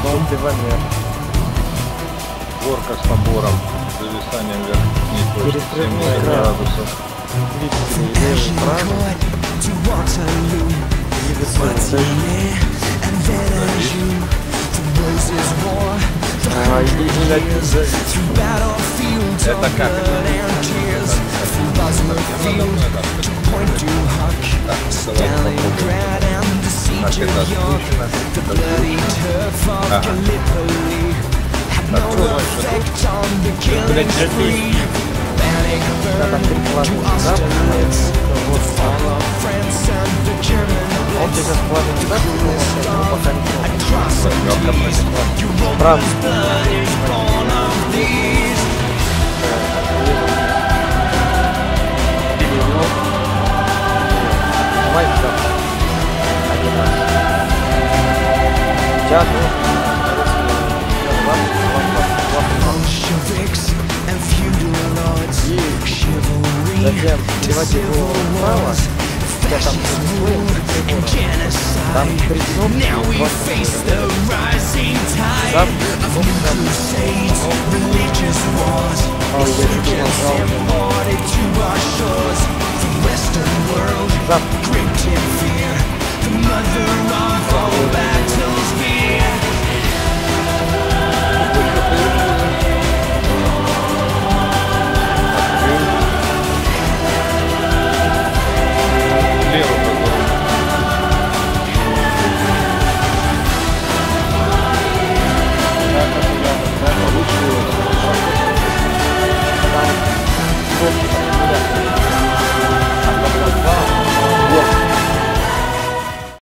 Валер. Горка с набором, зависанием верхней точки 70 градусов. Двигатели левый, правый. Это как? Он сейчас плавит сюда, пока не правда. Давай сюда. Один раз. Тягу. Затем девайте его вправо. Я там там три кнопки.